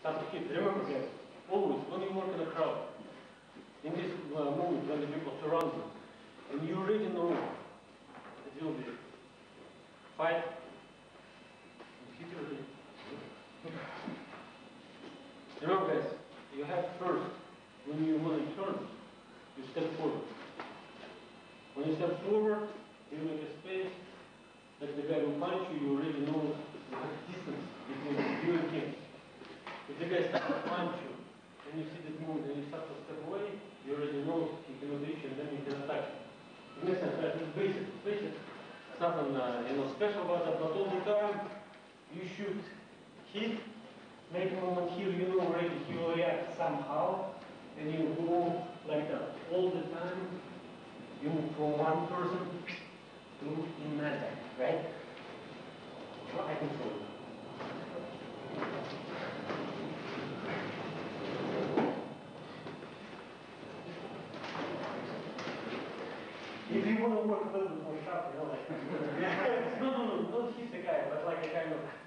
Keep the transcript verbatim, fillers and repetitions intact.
start to hit. Remember guys, always when you work in a crowd, in this uh, moment when the people surround you, and you already know it will be fight, hit your head. Remember guys, you have first, when you want to turn, you step forward. When you step forward, you make a space, that the guy will punch you, you already know the distance between you and him. If the guy starts to punch you, and you see that move, and you start to step away, you already know you cannot reach, and then you can attack. It makes sense, right? It's basic, it's basic. It's nothing uh, you know, special about that, but all the time, you should hit, make a moment here, you know already he will react somehow, and you go like that. All the time, you move from one person to another, right? I control it. If you want to work a little bit more sharp, you know, like, no, no, no, don't hit the guy, but like a kind of